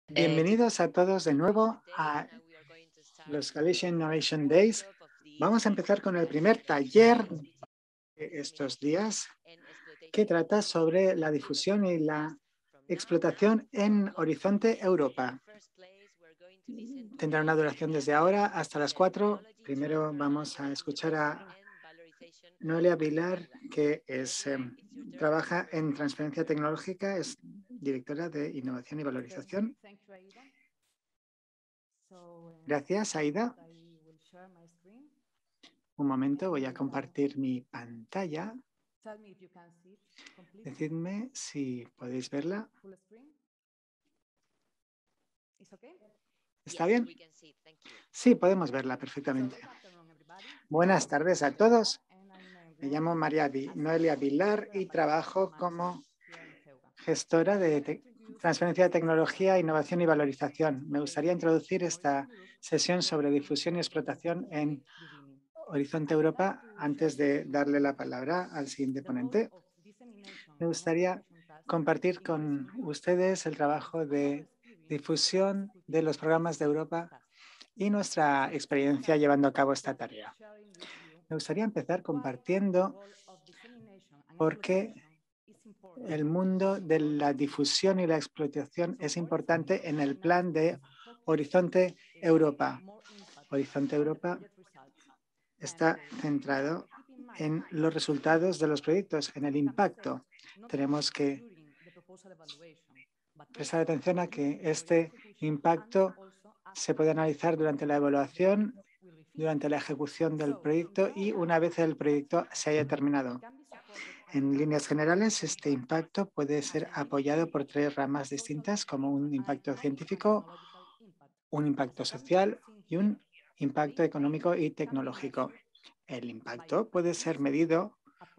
Bienvenidos a todos de nuevo a los Galician Innovation Days. Vamos a empezar con el primer taller de estos días que trata sobre la difusión y la explotación en Horizonte Europa. Tendrá una duración desde ahora hasta las 4. Primero vamos a escuchar a Noelia Vilar, que trabaja en transferencia tecnológica, es directora de innovación y valorización. Gracias, Aida. Un momento, voy a compartir mi pantalla. Decidme si podéis verla. ¿Está bien? Sí, podemos verla perfectamente. Buenas tardes a todos. Me llamo Noelia Vilar y trabajo como gestora de transferencia de tecnología, innovación y valorización. Me gustaría introducir esta sesión sobre difusión y explotación en Horizonte Europa antes de darle la palabra al siguiente ponente. Me gustaría compartir con ustedes el trabajo de difusión de los programas de Europa y nuestra experiencia llevando a cabo esta tarea. Me gustaría empezar compartiendo por qué el mundo de la difusión y la explotación es importante en el plan de Horizonte Europa. Horizonte Europa está centrado en los resultados de los proyectos, en el impacto. Tenemos que prestar atención a que este impacto se puede analizar durante la evaluación, durante la ejecución del proyecto y una vez el proyecto se haya terminado. En líneas generales, este impacto puede ser apoyado por 3 ramas distintas, como un impacto científico, un impacto social y un impacto económico y tecnológico. El impacto puede ser medido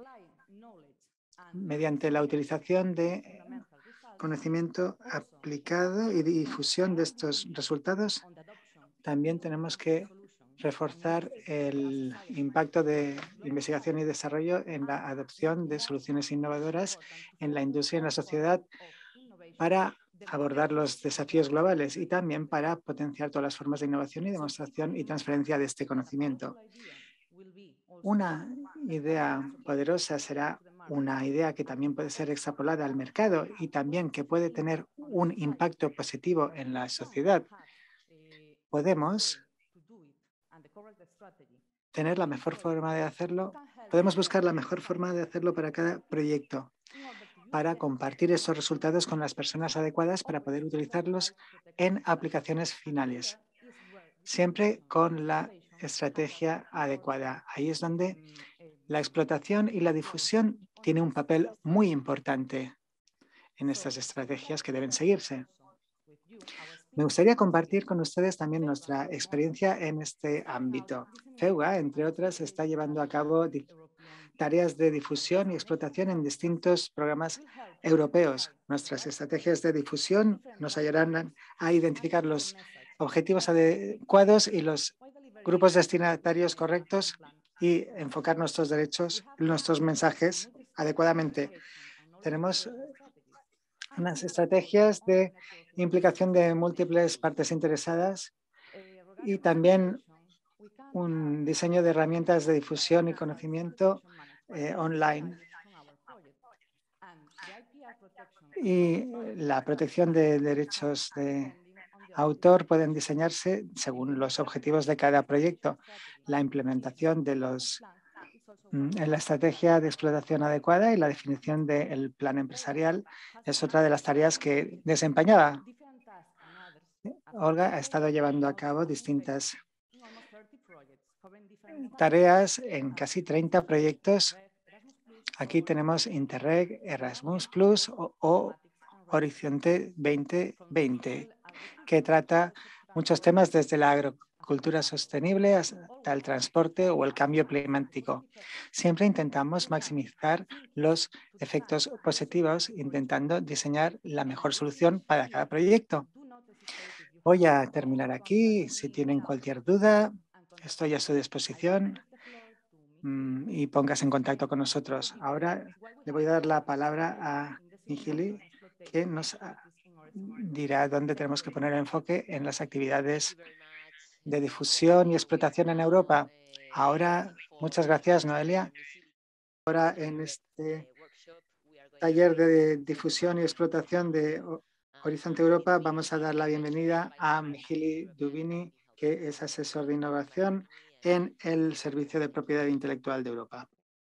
mediante la utilización de conocimiento aplicado y difusión de estos resultados. También tenemos que reforzar el impacto de investigación y desarrollo en la adopción de soluciones innovadoras en la industria y en la sociedad para abordar los desafíos globales y también para potenciar todas las formas de innovación y demostración y transferencia de este conocimiento. Una idea poderosa será una idea que también puede ser extrapolada al mercado y también que puede tener un impacto positivo en la sociedad. Podemos tener la mejor forma de hacerlo. Podemos buscar la mejor forma de hacerlo para cada proyecto, para compartir esos resultados con las personas adecuadas para poder utilizarlos en aplicaciones finales, siempre con la estrategia adecuada. Ahí es donde la explotación y la difusión tienen un papel muy importante en estas estrategias que deben seguirse. Me gustaría compartir con ustedes también nuestra experiencia en este ámbito. FEUGA, entre otras, está llevando a cabo tareas de difusión y explotación en distintos programas europeos. Nuestras estrategias de difusión nos ayudarán a identificar los objetivos adecuados y los grupos destinatarios correctos y enfocar nuestros mensajes adecuadamente. Tenemos unas estrategias de implicación de múltiples partes interesadas y también un diseño de herramientas de difusión y conocimiento online. Y la protección de derechos de autor pueden diseñarse según los objetivos de cada proyecto. La implementación de la estrategia de explotación adecuada y la definición del plan empresarial es otra de las tareas que desempeñaba. Olga ha estado llevando a cabo distintas tareas en casi 30 proyectos. Aquí tenemos Interreg, Erasmus Plus o Horizonte 2020, que trata muchos temas desde la agricultura sostenible hasta el transporte o el cambio climático. Siempre intentamos maximizar los efectos positivos, intentando diseñar la mejor solución para cada proyecto. Voy a terminar aquí. Si tienen cualquier duda, estoy a su disposición y póngase en contacto con nosotros. Ahora le voy a dar la palabra a Nigili, que nos dirá dónde tenemos que poner el enfoque en las actividades de difusión y explotación en Europa. Ahora, muchas gracias, Noelia. Ahora en este taller de difusión y explotación de Horizonte Europa vamos a dar la bienvenida a Micheli Dubini, que es asesor de innovación en el Servicio de Propiedad Intelectual de Europa.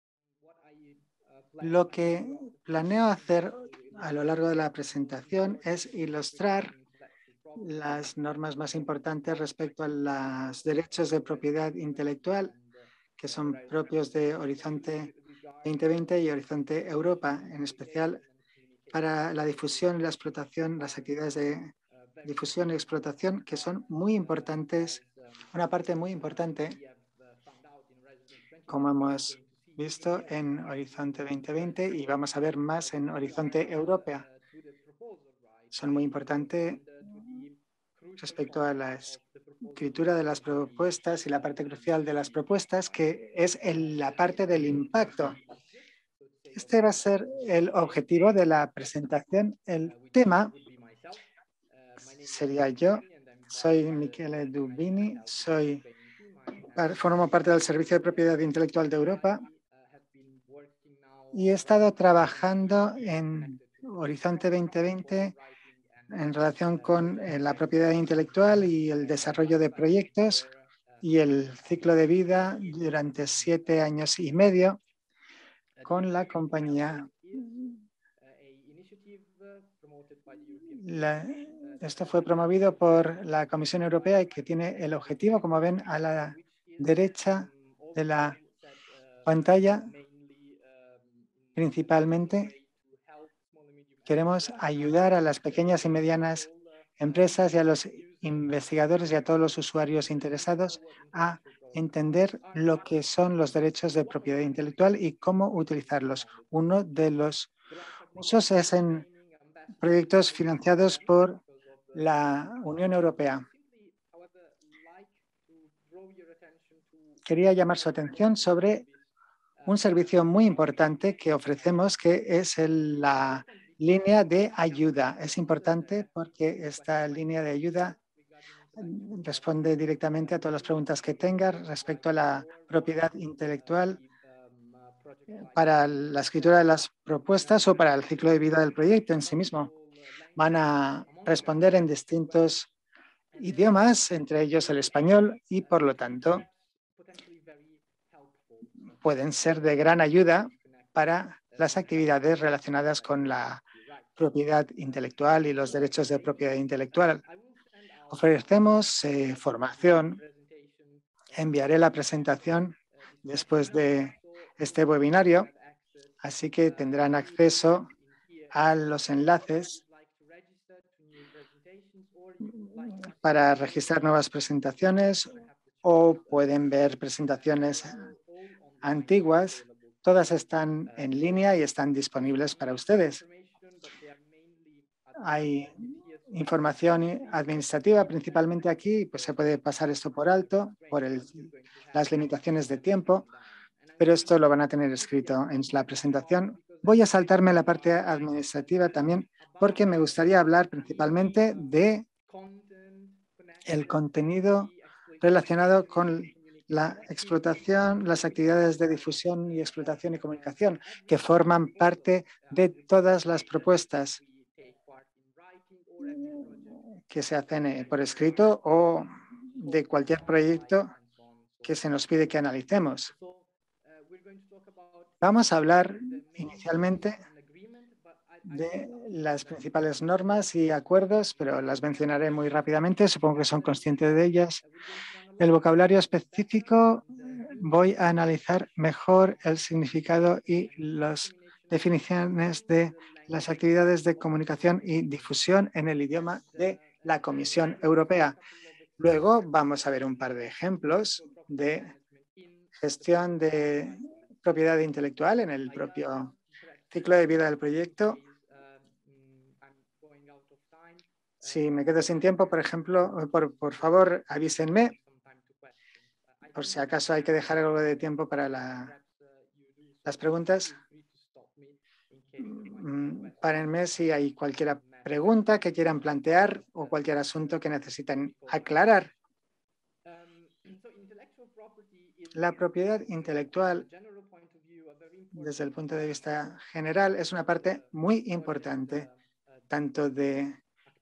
Lo que planeo hacer a lo largo de la presentación es ilustrar las normas más importantes respecto a los derechos de propiedad intelectual que son propios de Horizonte 2020 y Horizonte Europa, en especial para la difusión y la explotación, las actividades de difusión y explotación que son muy importantes, una parte muy importante, como hemos visto en Horizonte 2020 y vamos a ver más en Horizonte Europa. Son muy importantes respecto a la escritura de las propuestas y la parte crucial de las propuestas, que es la parte del impacto. Este va a ser el objetivo de la presentación. El tema sería yo. Soy Michele Dubini, formo parte del Servicio de Propiedad Intelectual de Europa y he estado trabajando en Horizonte 2020 en relación con la propiedad intelectual y el desarrollo de proyectos y el ciclo de vida durante 7 años y medio con la compañía. Esto fue promovido por la Comisión Europea y que tiene el objetivo, como ven a la derecha de la pantalla, principalmente queremos ayudar a las pequeñas y medianas empresas y a los investigadores y a todos los usuarios interesados a entender lo que son los derechos de propiedad intelectual y cómo utilizarlos. Uno de los usos es en proyectos financiados por la Unión Europea. Quería llamar su atención sobre un servicio muy importante que ofrecemos, que es la línea de ayuda. Es importante porque esta línea de ayuda responde directamente a todas las preguntas que tenga respecto a la propiedad intelectual para la escritura de las propuestas o para el ciclo de vida del proyecto en sí mismo. Van a responder en distintos idiomas, entre ellos el español, y por lo tanto pueden ser de gran ayuda para las actividades relacionadas con la propiedad intelectual y los derechos de propiedad intelectual. Ofrecemos formación. Enviaré la presentación después de este webinario, así que tendrán acceso a los enlaces para registrar nuevas presentaciones o pueden ver presentaciones antiguas. Todas están en línea y están disponibles para ustedes. Hay información administrativa principalmente aquí, pues se puede pasar esto por alto por las limitaciones de tiempo, pero esto lo van a tener escrito en la presentación. Voy a saltarme la parte administrativa también porque me gustaría hablar principalmente de el contenido relacionado con la explotación, las actividades de difusión y explotación y comunicación, que forman parte de todas las propuestas que se hacen por escrito o de cualquier proyecto que se nos pide que analicemos. Vamos a hablar inicialmente de las principales normas y acuerdos, pero las mencionaré muy rápidamente, supongo que son conscientes de ellas. El vocabulario específico, voy a analizar mejor el significado y las definiciones de las actividades de comunicación y difusión en el idioma de la Comisión Europea. Luego vamos a ver un par de ejemplos de gestión de propiedad intelectual en el propio ciclo de vida del proyecto. Si me quedo sin tiempo, por ejemplo, por favor, avísenme. Por si acaso hay que dejar algo de tiempo para las preguntas. Párenme si hay cualquier pregunta que quieran plantear o cualquier asunto que necesiten aclarar. La propiedad intelectual, desde el punto de vista general, es una parte muy importante, tanto de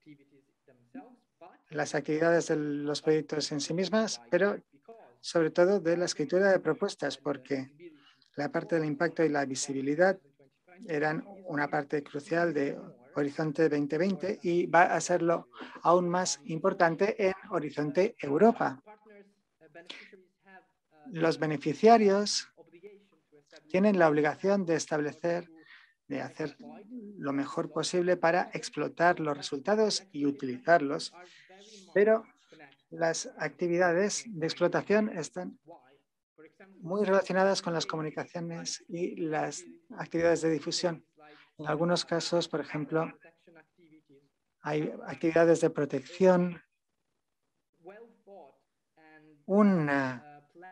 las actividades de los proyectos en sí mismas, pero sobre todo de la escritura de propuestas, porque la parte del impacto y la visibilidad eran una parte crucial de Horizonte 2020 y va a serlo aún más importante en Horizonte Europa. Los beneficiarios tienen la obligación de hacer lo mejor posible para explotar los resultados y utilizarlos, pero las actividades de explotación están muy relacionadas con las comunicaciones y las actividades de difusión. En algunos casos, por ejemplo, hay actividades de protección, una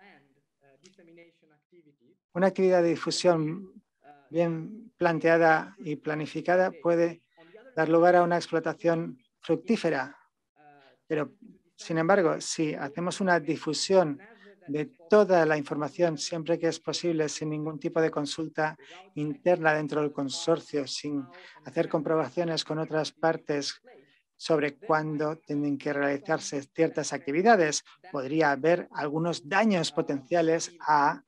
actividad de difusión bien planteada y planificada puede dar lugar a una explotación fructífera. Pero, sin embargo, si hacemos una difusión de toda la información siempre que es posible, sin ningún tipo de consulta interna dentro del consorcio, sin hacer comprobaciones con otras partes sobre cuándo tienen que realizarse ciertas actividades, podría haber algunos daños potenciales a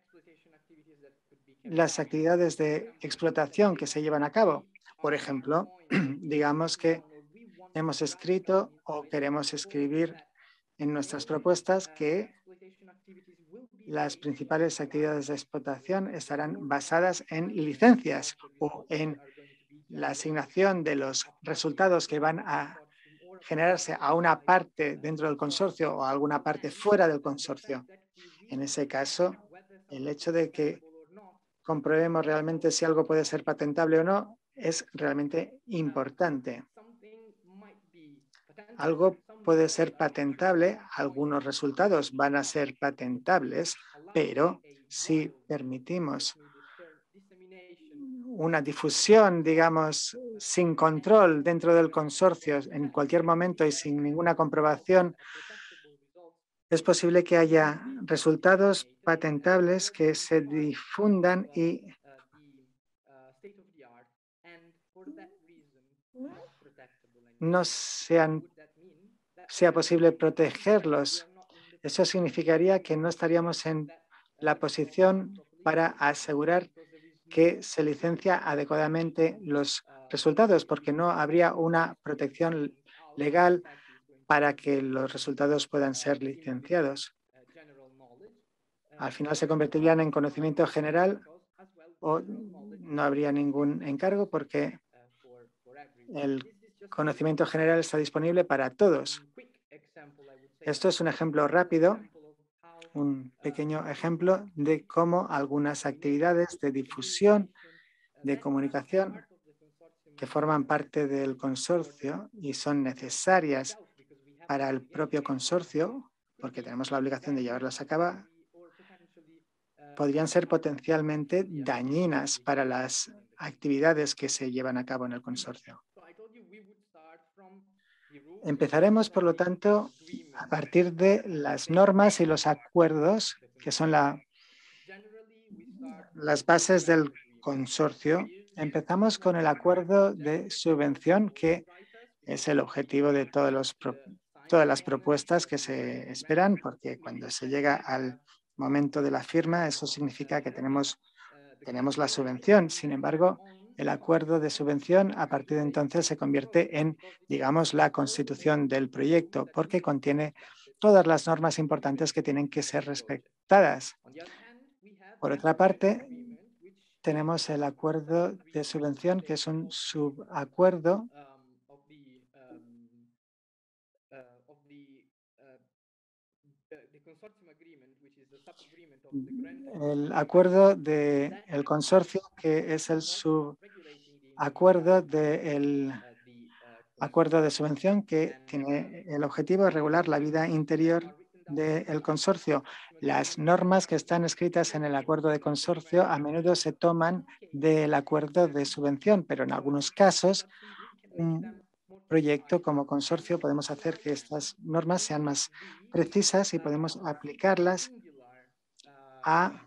las actividades de explotación que se llevan a cabo. Por ejemplo, digamos que hemos escrito o queremos escribir en nuestras propuestas que las principales actividades de explotación estarán basadas en licencias o en la asignación de los resultados que van a generarse a una parte dentro del consorcio o a alguna parte fuera del consorcio. En ese caso, el hecho de que comprobemos realmente si algo puede ser patentable o no es realmente importante. Algo puede ser patentable, algunos resultados van a ser patentables, pero si permitimos una difusión, digamos, sin control dentro del consorcio en cualquier momento y sin ninguna comprobación, es posible que haya resultados patentables que se difundan y no sea posible protegerlos. Eso significaría que no estaríamos en la posición para asegurar que se licencia adecuadamente los resultados, porque no habría una protección legal para que los resultados puedan ser licenciados. Al final se convertirían en conocimiento general o no habría ningún encargo porque el conocimiento general está disponible para todos. Esto es un ejemplo rápido, un pequeño ejemplo de cómo algunas actividades de difusión, de comunicación, que forman parte del consorcio y son necesarias para el propio consorcio, porque tenemos la obligación de llevarlas a cabo, podrían ser potencialmente dañinas para las actividades que se llevan a cabo en el consorcio. Empezaremos, por lo tanto, a partir de las normas y los acuerdos, que son las bases del consorcio. Empezamos con el acuerdo de subvención, que es el objetivo de todas las propuestas que se esperan, porque cuando se llega al momento de la firma, eso significa que tenemos la subvención. Sin embargo, el acuerdo de subvención a partir de entonces se convierte en, digamos, la constitución del proyecto, porque contiene todas las normas importantes que tienen que ser respetadas. Por otra parte, tenemos el acuerdo de subvención, que es un subacuerdo el acuerdo del consorcio, que es el subacuerdo del acuerdo de subvención, que tiene el objetivo de regular la vida interior del consorcio. Las normas que están escritas en el acuerdo de consorcio a menudo se toman del acuerdo de subvención, pero en algunos casos un proyecto como consorcio podemos hacer que estas normas sean más precisas y podemos aplicarlas a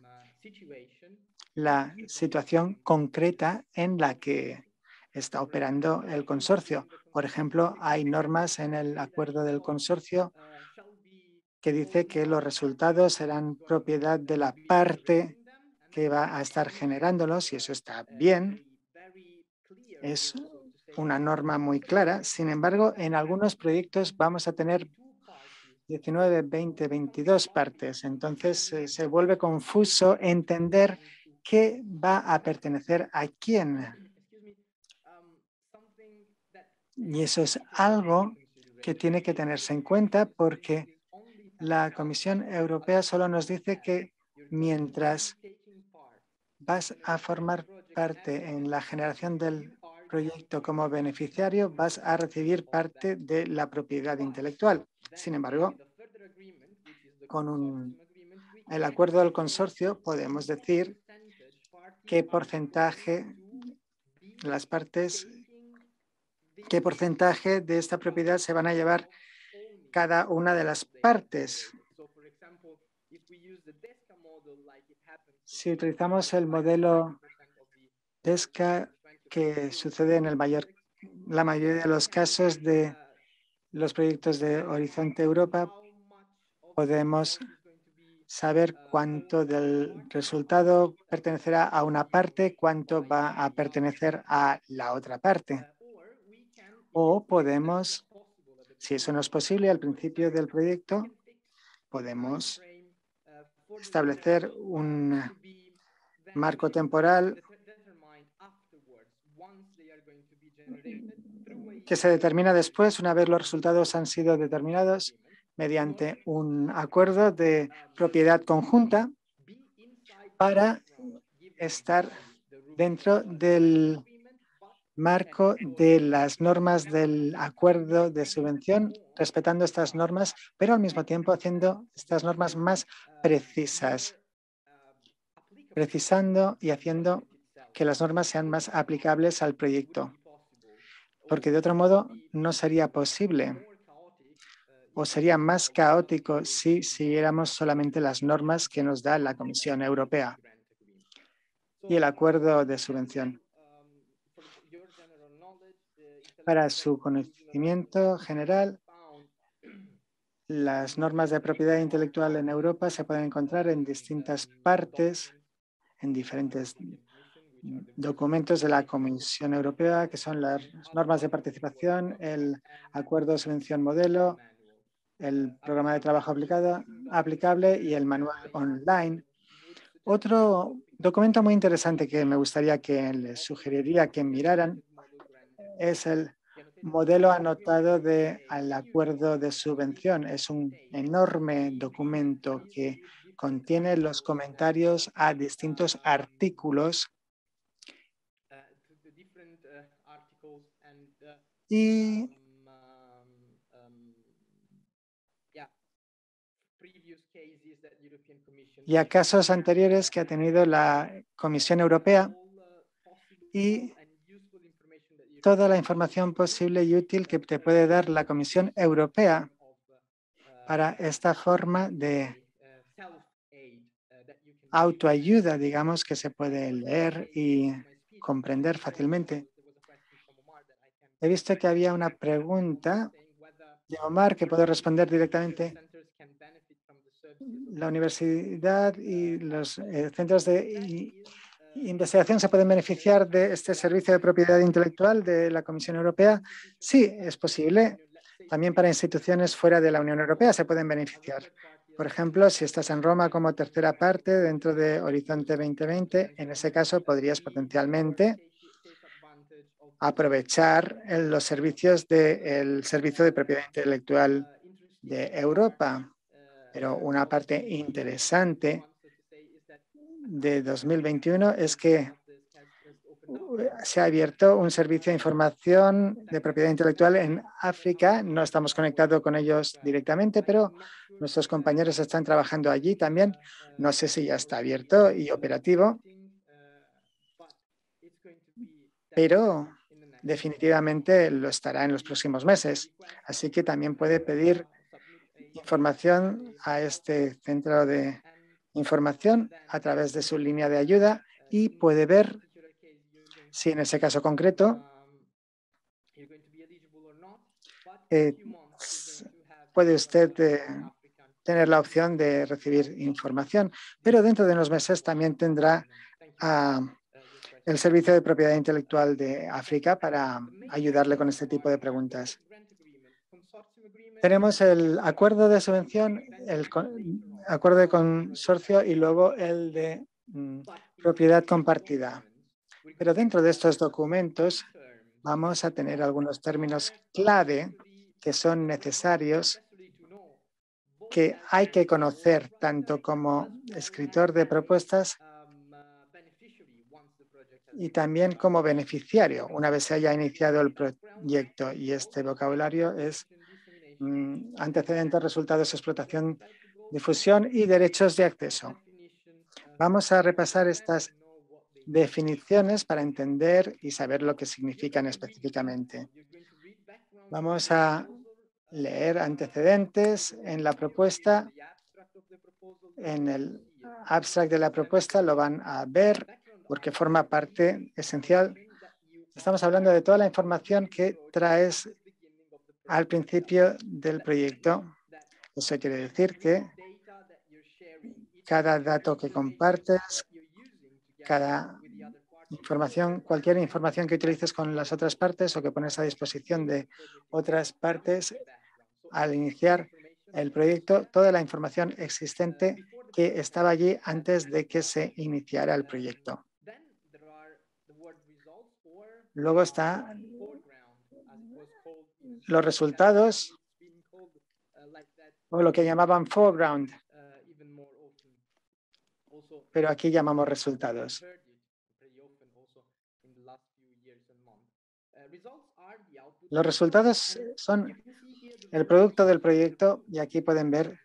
la situación concreta en la que está operando el consorcio. Por ejemplo, hay normas en el acuerdo del consorcio que dice que los resultados serán propiedad de la parte que va a estar generándolos, y eso está bien. Es una norma muy clara. Sin embargo, en algunos proyectos vamos a tener 19, 20, 22 partes. Entonces se vuelve confuso entender qué va a pertenecer a quién. Y eso es algo que tiene que tenerse en cuenta porque la Comisión Europea solo nos dice que mientras vas a formar parte en la generación del proyecto como beneficiario, vas a recibir parte de la propiedad intelectual. Sin embargo, con el acuerdo del consorcio podemos decir qué porcentaje las partes, qué porcentaje de esta propiedad se van a llevar cada una de las partes. Si utilizamos el modelo DESCA, que sucede en la mayoría de los casos de los proyectos de Horizonte Europa, podemos saber cuánto del resultado pertenecerá a una parte, cuánto va a pertenecer a la otra parte. O podemos, si eso no es posible al principio del proyecto, podemos establecer un marco temporal que se determina después, una vez los resultados han sido determinados, mediante un acuerdo de propiedad conjunta para estar dentro del marco de las normas del acuerdo de subvención, respetando estas normas, pero al mismo tiempo haciendo estas normas más precisas, precisando y haciendo que las normas sean más aplicables al proyecto, porque de otro modo no sería posible o sería más caótico si siguiéramos solamente las normas que nos da la Comisión Europea y el acuerdo de subvención. Para su conocimiento general, las normas de propiedad intelectual en Europa se pueden encontrar en distintas partes, en diferentes documentos de la Comisión Europea, que son las normas de participación, el acuerdo de subvención modelo, el programa de trabajo aplicable y el manual online. Otro documento muy interesante que me gustaría que les sugeriría que miraran es el modelo anotado del acuerdo de subvención. Es un enorme documento que contiene los comentarios a distintos artículos y a casos anteriores que ha tenido la Comisión Europea y toda la información posible y útil que te puede dar la Comisión Europea para esta forma de autoayuda, digamos, que se puede leer y comprender fácilmente. He visto que había una pregunta de Omar que puedo responder directamente. La universidad y los centros de investigación se pueden beneficiar de este servicio de propiedad intelectual de la Comisión Europea. Sí, es posible. También para instituciones fuera de la Unión Europea se pueden beneficiar. Por ejemplo, si estás en Roma como tercera parte dentro de Horizonte 2020, en ese caso podrías potencialmente aprovechar los servicios del Servicio de Propiedad Intelectual de Europa. Pero una parte interesante de 2021 es que se ha abierto un servicio de información de propiedad intelectual en África. No estamos conectados con ellos directamente, pero nuestros compañeros están trabajando allí también. No sé si ya está abierto y operativo, pero definitivamente lo estará en los próximos meses. Así que también puede pedir información a este centro de información a través de su línea de ayuda y puede ver si en ese caso concreto puede usted tener la opción de recibir información, pero dentro de unos meses también tendrá el Servicio de Propiedad Intelectual de África para ayudarle con este tipo de preguntas. Tenemos el acuerdo de subvención, el acuerdo de consorcio y luego el de propiedad compartida. Pero dentro de estos documentos vamos a tener algunos términos clave que son necesarios, que hay que conocer tanto como escritor de propuestas y también como beneficiario una vez se haya iniciado el proyecto. Y este vocabulario es antecedentes, resultados, explotación, difusión y derechos de acceso. Vamos a repasar estas definiciones para entender y saber lo que significan específicamente. Vamos a leer antecedentes en la propuesta. En el abstract de la propuesta lo van a ver porque forma parte esencial. Estamos hablando de toda la información que traes al principio del proyecto. Eso quiere decir que cada dato que compartes, cada información, cualquier información que utilices con las otras partes o que pones a disposición de otras partes al iniciar el proyecto, toda la información existente que estaba allí antes de que se iniciara el proyecto. Luego están los resultados o lo que llamaban foreground, pero aquí llamamos resultados. Los resultados son el producto del proyecto y aquí pueden ver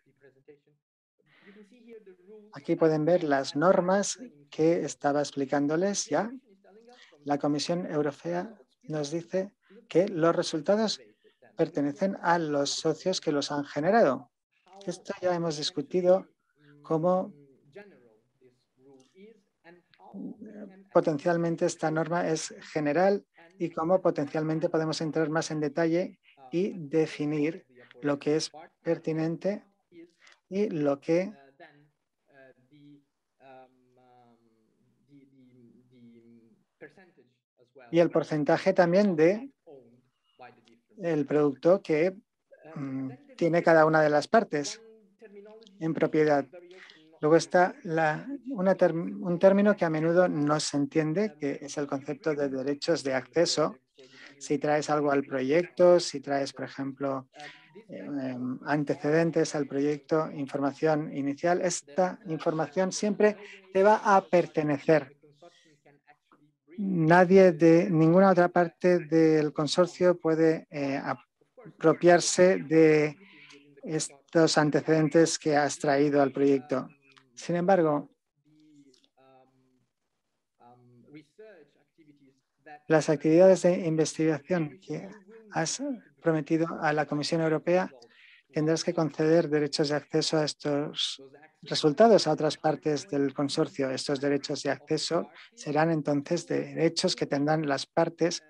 las normas que estaba explicándoles ya. La Comisión Europea nos dice que los resultados pertenecen a los socios que los han generado. Esto ya hemos discutido cómo potencialmente esta norma es general y cómo potencialmente podemos entrar más en detalle y definir lo que es pertinente y lo que y el porcentaje también de el producto que tiene cada una de las partes en propiedad. Luego está un término que a menudo no se entiende, que es el concepto de derechos de acceso. Si traes algo al proyecto, si traes, por ejemplo, antecedentes al proyecto, información inicial, esta información siempre te va a pertenecer. Nadie de ninguna otra parte del consorcio puede apropiarse de estos antecedentes que has traído al proyecto. Sin embargo, las actividades de investigación que has prometido a la Comisión Europea, tendrás que conceder derechos de acceso a estos resultados a otras partes del consorcio. Estos derechos de acceso serán entonces derechos que tendrán las partes.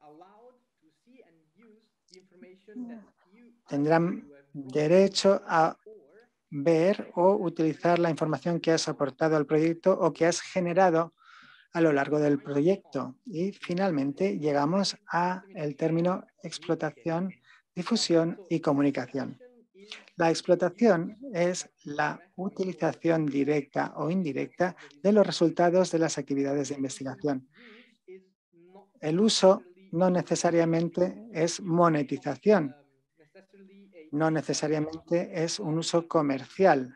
Tendrán derecho a ver o utilizar la información que has aportado al proyecto o que has generado a lo largo del proyecto. Y finalmente llegamos al término explotación, difusión y comunicación. La explotación es la utilización directa o indirecta de los resultados de las actividades de investigación. El uso no necesariamente es monetización, no necesariamente es un uso comercial.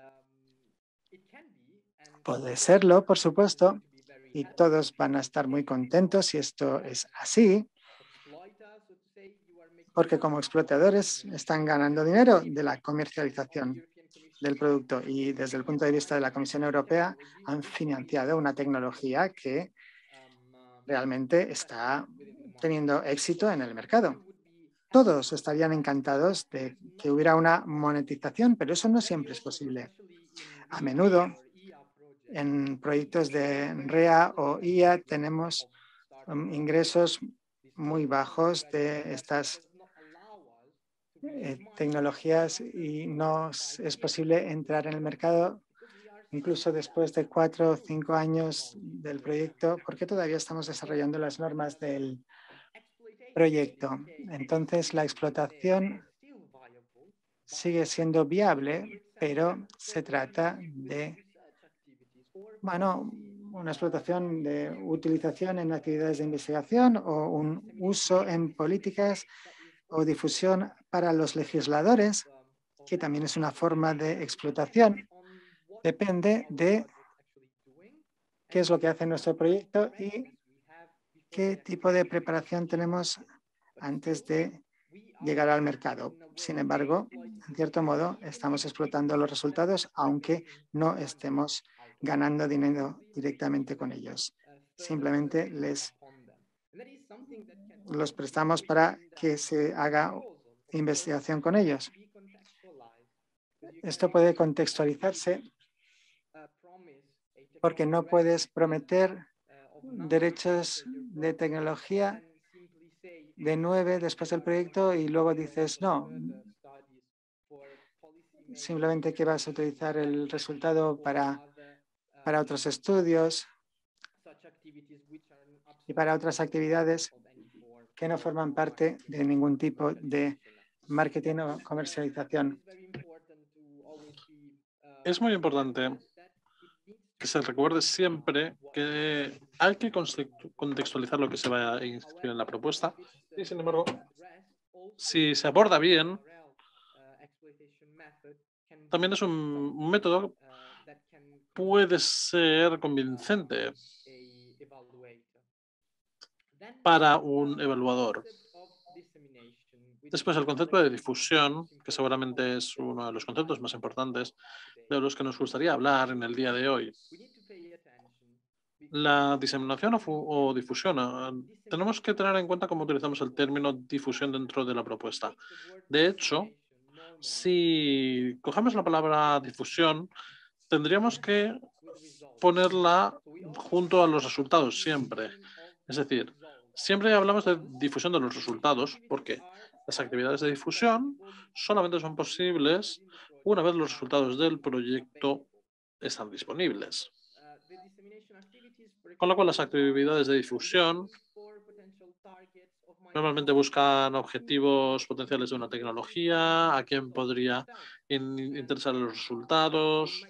Puede serlo, por supuesto, y todos van a estar muy contentos si esto es así, porque como explotadores están ganando dinero de la comercialización del producto y desde el punto de vista de la Comisión Europea han financiado una tecnología que realmente está teniendo éxito en el mercado. Todos estarían encantados de que hubiera una monetización, pero eso no siempre es posible. A menudo, en proyectos de REA o IA, tenemos ingresos muy bajos de estas tecnologías y no es posible entrar en el mercado incluso después de 4 o 5 años del proyecto, porque todavía estamos desarrollando las normas del proyecto. Entonces, la explotación sigue siendo viable, pero se trata de, bueno, una explotación de utilización en actividades de investigación o un uso en políticas o difusión para los legisladores, que también es una forma de explotación. Depende de qué es lo que hace nuestro proyecto y qué tipo de preparación tenemos antes de llegar al mercado. Sin embargo, en cierto modo, estamos explotando los resultados, aunque no estemos ganando dinero directamente con ellos. Simplemente los prestamos para que se haga investigación con ellos. Esto puede contextualizarse porque no puedes prometer derechos de tecnología de 9 después del proyecto y luego dices no, simplemente que vas a utilizar el resultado para otros estudios y para otras actividades que no forman parte de ningún tipo de marketing o comercialización. Es muy importante que se recuerde siempre que hay que contextualizar lo que se va a inscribir en la propuesta y, sin embargo, si se aborda bien, también es un método puede ser convincente para un evaluador. Después, el concepto de difusión, que seguramente es uno de los conceptos más importantes de los que nos gustaría hablar en el día de hoy. La diseminación o difusión. Tenemos que tener en cuenta cómo utilizamos el término difusión dentro de la propuesta. De hecho, si cogemos la palabra difusión, tendríamos que ponerla junto a los resultados siempre. Es decir, siempre hablamos de difusión de los resultados porque las actividades de difusión solamente son posibles una vez los resultados del proyecto están disponibles. Con lo cual, las actividades de difusión normalmente buscan objetivos potenciales de una tecnología, a quién podría interesar los resultados,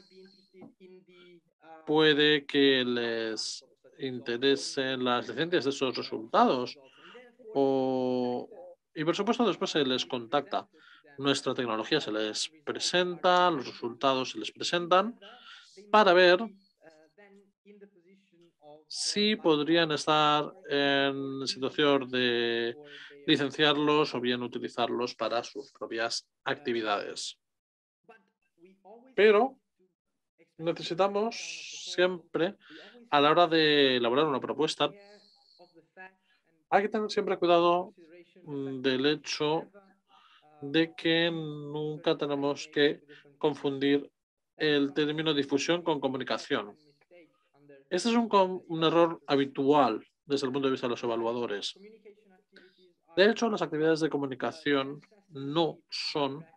puede que les interesen las licencias de esos resultados y por supuesto después se les contacta. Nuestra tecnología se les presenta, los resultados se les presentan para ver si podrían estar en situación de licenciarlos o bien utilizarlos para sus propias actividades. Pero necesitamos siempre, a la hora de elaborar una propuesta, hay que tener siempre cuidado del hecho de que nunca tenemos que confundir el término difusión con comunicación. Este es un error habitual desde el punto de vista de los evaluadores. De hecho, las actividades de comunicación no son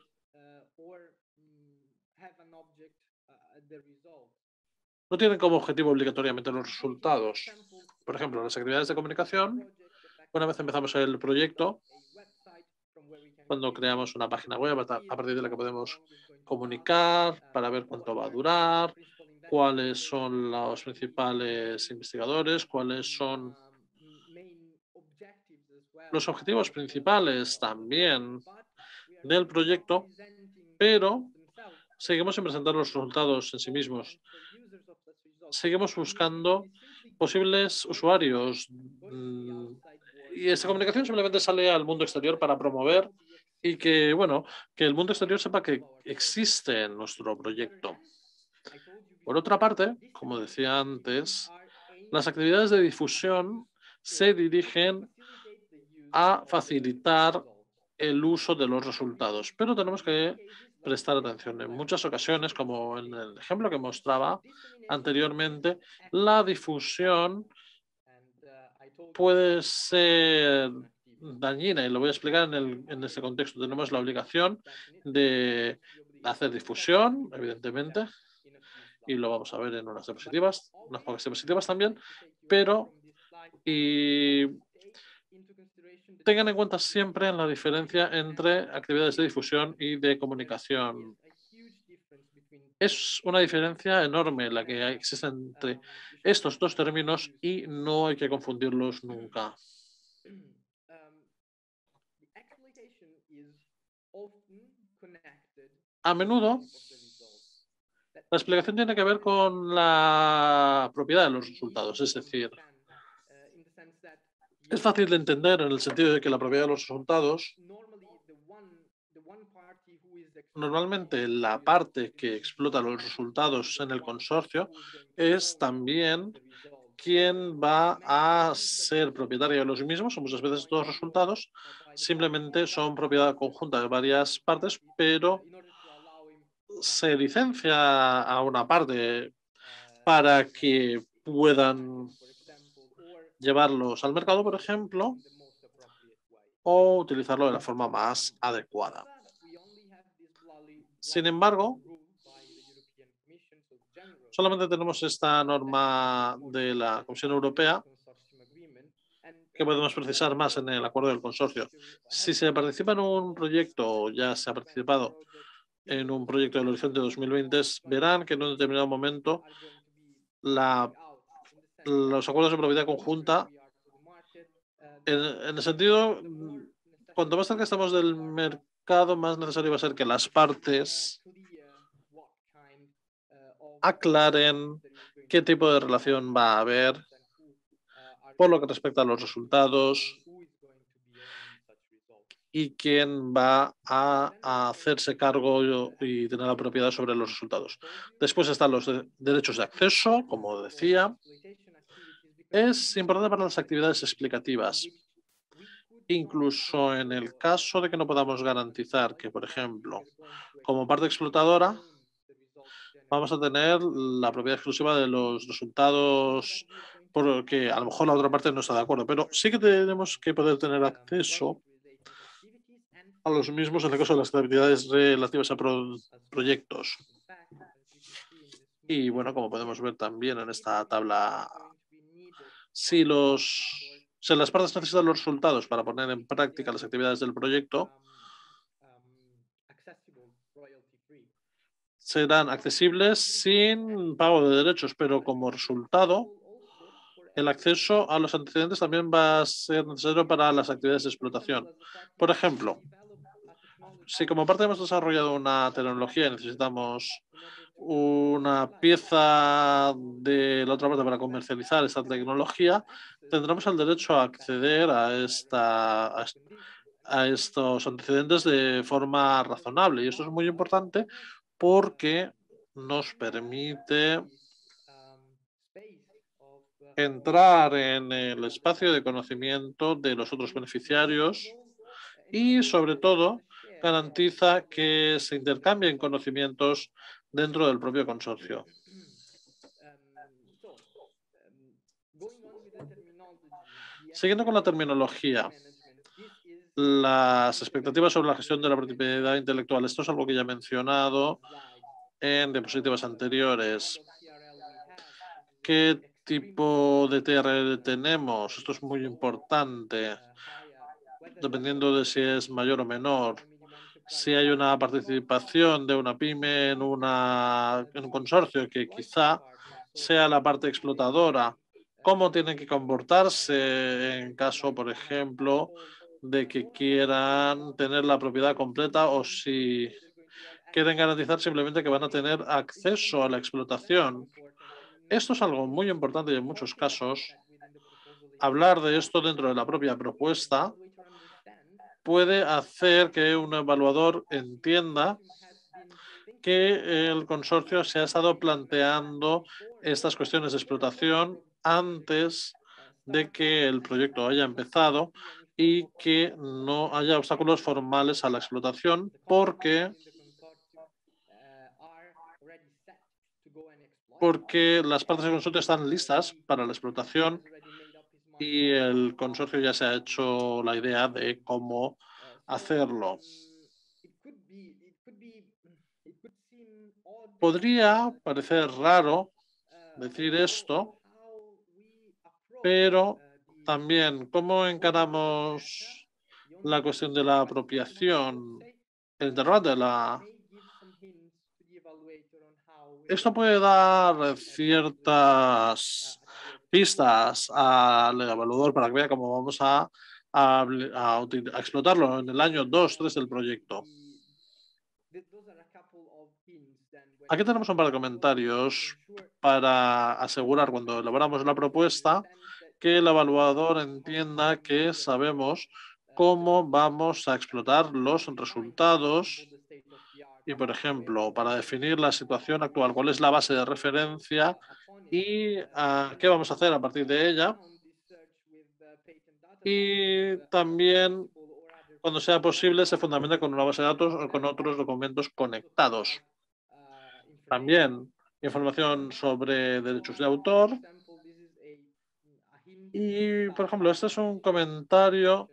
no tienen como objetivo obligatoriamente los resultados. Por ejemplo, las actividades de comunicación, una vez empezamos el proyecto, cuando creamos una página web a partir de la que podemos comunicar para ver cuánto va a durar, cuáles son los principales investigadores, cuáles son los objetivos principales también del proyecto, pero seguimos sin presentar los resultados en sí mismos. Seguimos buscando posibles usuarios y esta comunicación simplemente sale al mundo exterior para promover y que, bueno, que el mundo exterior sepa que existe nuestro proyecto. Por otra parte, como decía antes, las actividades de difusión se dirigen a facilitar el uso de los resultados. Pero tenemos que prestar atención. En muchas ocasiones, como en el ejemplo que mostraba anteriormente, la difusión puede ser dañina y lo voy a explicar en este contexto. Tenemos la obligación de hacer difusión, evidentemente, y lo vamos a ver en unas diapositivas, unas pocas diapositivas también, pero tengan en cuenta siempre la diferencia entre actividades de difusión y de comunicación. Es una diferencia enorme la que existe entre estos dos términos y no hay que confundirlos nunca. A menudo, la explicación tiene que ver con la propiedad de los resultados, es decir, es fácil de entender en el sentido de que la propiedad de los resultados, normalmente la parte que explota los resultados en el consorcio es también quien va a ser propietario de los mismos, o muchas veces estos resultados simplemente son propiedad conjunta de varias partes, pero se licencia a una parte para que puedan llevarlos al mercado, por ejemplo, o utilizarlo de la forma más adecuada. Sin embargo, solamente tenemos esta norma de la Comisión Europea que podemos precisar más en el acuerdo del consorcio. Si se participa en un proyecto, o ya se ha participado en un proyecto del Horizonte 2020, verán que en un determinado momento los acuerdos de propiedad conjunta, en el sentido, cuanto más cerca estamos del mercado, más necesario va a ser que las partes aclaren qué tipo de relación va a haber por lo que respecta a los resultados y quién va a hacerse cargo y tener la propiedad sobre los resultados. Después están los derechos de acceso, como decía. Es importante para las actividades explicativas. Incluso en el caso de que no podamos garantizar que, por ejemplo, como parte explotadora, vamos a tener la propiedad exclusiva de los resultados, porque a lo mejor la otra parte no está de acuerdo, pero sí que tenemos que poder tener acceso a los mismos en el caso de las actividades relativas a proyectos. Y bueno, como podemos ver también en esta tabla, si las partes necesitan los resultados para poner en práctica las actividades del proyecto, serán accesibles sin pago de derechos, pero como resultado, el acceso a los antecedentes también va a ser necesario para las actividades de explotación. Por ejemplo, si como parte hemos desarrollado una tecnología y necesitamos una pieza de la otra parte para comercializar esta tecnología, tendremos el derecho a acceder a estos antecedentes de forma razonable. Y esto es muy importante porque nos permite entrar en el espacio de conocimiento de los otros beneficiarios y, sobre todo, garantiza que se intercambien conocimientos dentro del propio consorcio. Siguiendo con la terminología, las expectativas sobre la gestión de la propiedad intelectual. Esto es algo que ya he mencionado en diapositivas anteriores. ¿Qué tipo de TRL tenemos? Esto es muy importante, dependiendo de si es mayor o menor. Si hay una participación de una pyme en un consorcio que quizá sea la parte explotadora, cómo tienen que comportarse en caso, por ejemplo, de que quieran tener la propiedad completa o si quieren garantizar simplemente que van a tener acceso a la explotación. Esto es algo muy importante y en muchos casos hablar de esto dentro de la propia propuesta puede hacer que un evaluador entienda que el consorcio se ha estado planteando estas cuestiones de explotación antes de que el proyecto haya empezado y que no haya obstáculos formales a la explotación, porque las partes del consorcio están listas para la explotación y el consorcio ya se ha hecho la idea de cómo hacerlo. Podría parecer raro decir esto, pero también cómo encaramos la cuestión de la apropiación, el interrogante de la... Esto puede dar ciertas pistas al evaluador para que vea cómo vamos a explotarlo en el año 2, 3 del proyecto. Aquí tenemos un par de comentarios para asegurar cuando elaboramos la propuesta que el evaluador entienda que sabemos cómo vamos a explotar los resultados y, por ejemplo, para definir la situación actual, cuál es la base de referencia y qué vamos a hacer a partir de ella. Y también, cuando sea posible, se fundamenta con una base de datos o con otros documentos conectados. También información sobre derechos de autor. Y, por ejemplo, este es un comentario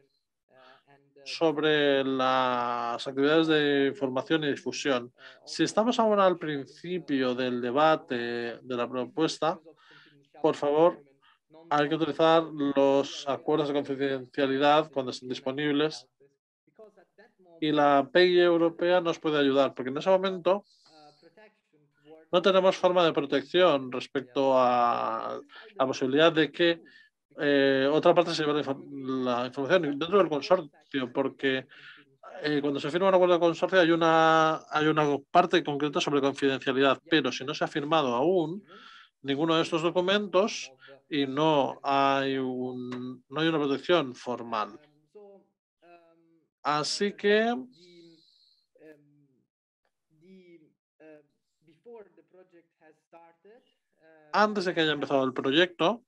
sobre las actividades de información y difusión. Si estamos ahora al principio del debate de la propuesta, por favor, hay que utilizar los acuerdos de confidencialidad cuando estén disponibles y la PEI europea nos puede ayudar, porque en ese momento no tenemos forma de protección respecto a la posibilidad de que otra parte se lleve la información dentro del consorcio, porque cuando se firma un acuerdo de consorcio hay una parte concreta sobre confidencialidad, pero si no se ha firmado aún ninguno de estos documentos y no hay una protección formal. Así que antes de que haya empezado el proyecto,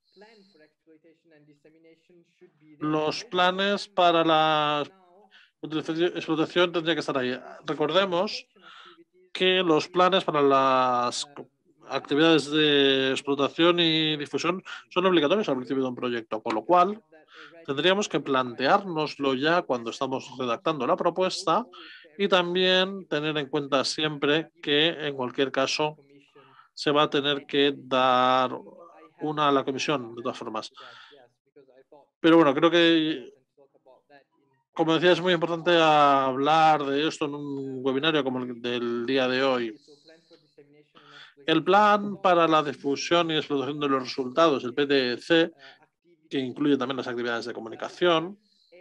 los planes para la explotación tendrían que estar ahí. Recordemos que los planes para las actividades de explotación y difusión son obligatorios al principio de un proyecto, con lo cual tendríamos que planteárnoslo ya cuando estamos redactando la propuesta y también tener en cuenta siempre que en cualquier caso se va a tener que dar una a la comisión de todas formas. Pero bueno, creo que, como decía, es muy importante hablar de esto en un webinario como el del día de hoy. El plan para la difusión y explotación de los resultados, el PDC, que incluye también las actividades de comunicación,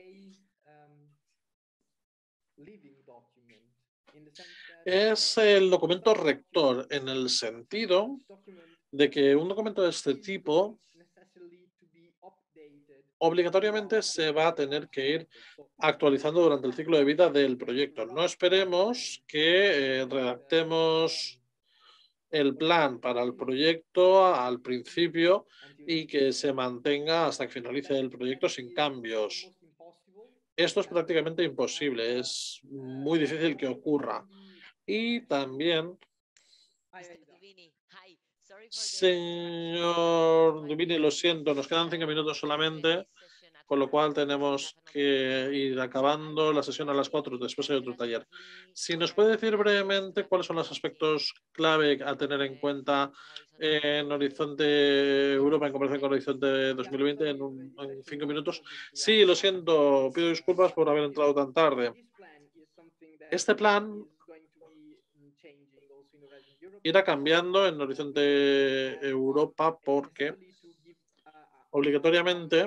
es el documento rector en el sentido de que un documento de este tipo obligatoriamente se va a tener que ir actualizando durante el ciclo de vida del proyecto. No esperemos que redactemos el plan para el proyecto al principio y que se mantenga hasta que finalice el proyecto sin cambios. Esto es prácticamente imposible, es muy difícil que ocurra. Y también, señor Dubini, lo siento, nos quedan 5 minutos solamente, con lo cual tenemos que ir acabando la sesión a las 4, después hay otro taller. Si nos puede decir brevemente cuáles son los aspectos clave a tener en cuenta en Horizonte Europa en comparación con Horizonte 2020 en 5 minutos. Sí, lo siento, pido disculpas por haber entrado tan tarde. Este plan irá cambiando en Horizonte Europa porque obligatoriamente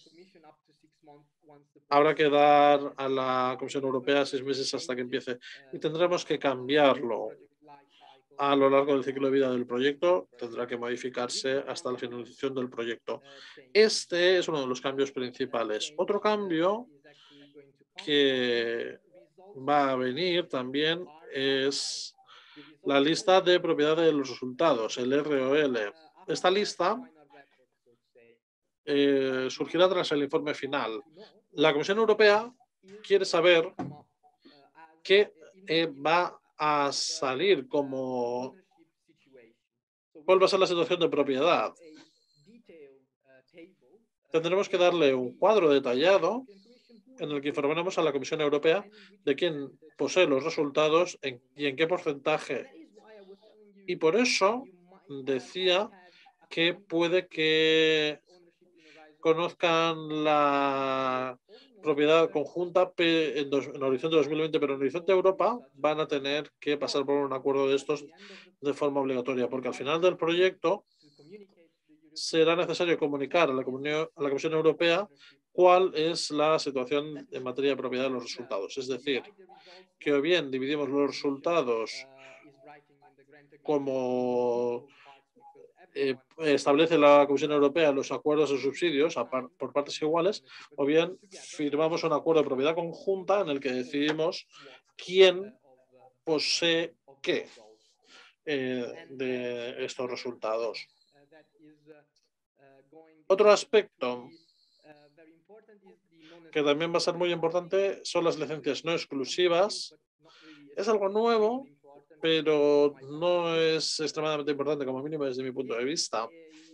habrá que dar a la Comisión Europea 6 meses hasta que empiece y tendremos que cambiarlo a lo largo del ciclo de vida del proyecto. Tendrá que modificarse hasta la finalización del proyecto. Este es uno de los cambios principales. Otro cambio que va a venir también es la lista de propiedad de los resultados, el ROL. Esta lista surgirá tras el informe final. La Comisión Europea quiere saber qué va a salir como cuál va a ser la situación de propiedad. Tendremos que darle un cuadro detallado en el que informaremos a la Comisión Europea de quién posee los resultados y en qué porcentaje. Y por eso decía que puede que conozcan la propiedad conjunta en Horizonte 2020, pero en Horizonte Europa van a tener que pasar por un acuerdo de estos de forma obligatoria, porque al final del proyecto será necesario comunicar a la Comisión Europea cuál es la situación en materia de propiedad de los resultados. Es decir, que o bien dividimos los resultados como establece la Comisión Europea los acuerdos de subsidios por partes iguales, o bien firmamos un acuerdo de propiedad conjunta en el que decidimos quién posee qué de estos resultados. Otro aspecto que también va a ser muy importante son las licencias no exclusivas. Es algo nuevo, pero no es extremadamente importante, como mínimo desde mi punto de vista.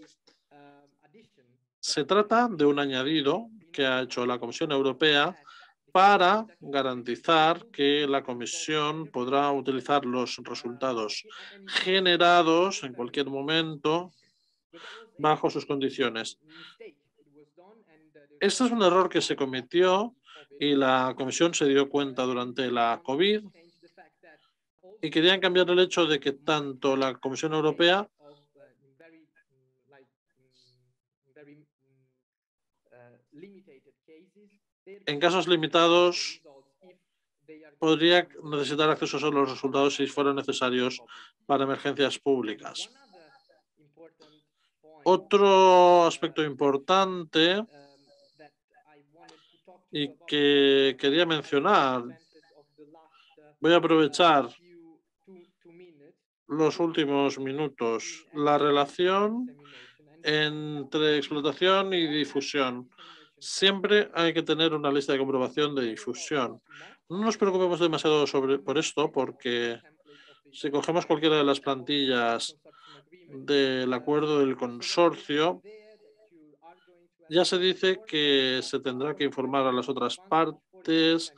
Se trata de un añadido que ha hecho la Comisión Europea para garantizar que la Comisión podrá utilizar los resultados generados en cualquier momento bajo sus condiciones. Este es un error que se cometió y la Comisión se dio cuenta durante la COVID y querían cambiar el hecho de que tanto la Comisión Europea en casos limitados podría necesitar acceso a los resultados si fueran necesarios para emergencias públicas. Otro aspecto importante y que quería mencionar, voy a aprovechar los últimos minutos, la relación entre explotación y difusión. Siempre hay que tener una lista de comprobación de difusión. No nos preocupemos demasiado por esto, porque si cogemos cualquiera de las plantillas del acuerdo del consorcio, ya se dice que se tendrá que informar a las otras partes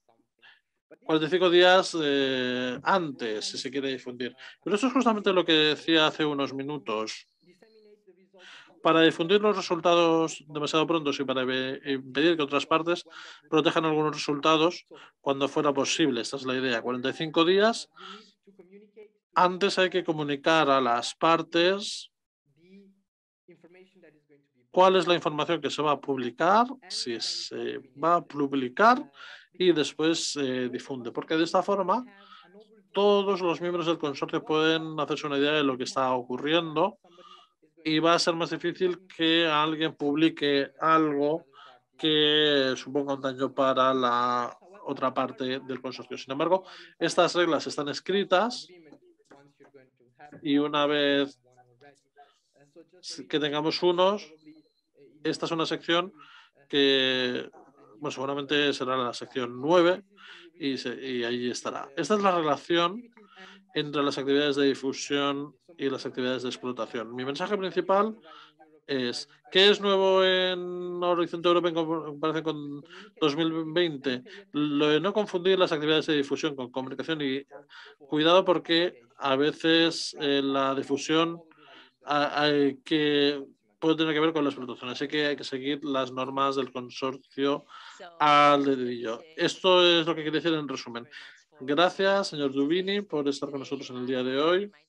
45 días antes, si se quiere difundir. Pero eso es justamente lo que decía hace unos minutos. Para difundir los resultados demasiado pronto y para impedir que otras partes protejan algunos resultados cuando fuera posible. Esta es la idea. 45 días antes hay que comunicar a las partes cuál es la información que se va a publicar, si se va a publicar y después se difunde. Porque de esta forma todos los miembros del consorcio pueden hacerse una idea de lo que está ocurriendo y va a ser más difícil que alguien publique algo que suponga un daño para la otra parte del consorcio. Sin embargo, estas reglas están escritas y una vez que tengamos unos, esta es una sección que bueno, seguramente será la sección 9 y ahí estará. Esta es la relación entre las actividades de difusión y las actividades de explotación. Mi mensaje principal es, ¿qué es nuevo en Horizonte Europa en comparación con 2020? Lo de no confundir las actividades de difusión con comunicación y cuidado porque a veces la difusión puede tener que ver con la explotación, así que hay que seguir las normas del consorcio al dedillo. Esto es lo que quería decir en resumen. Gracias, señor Dubini, por estar con nosotros en el día de hoy.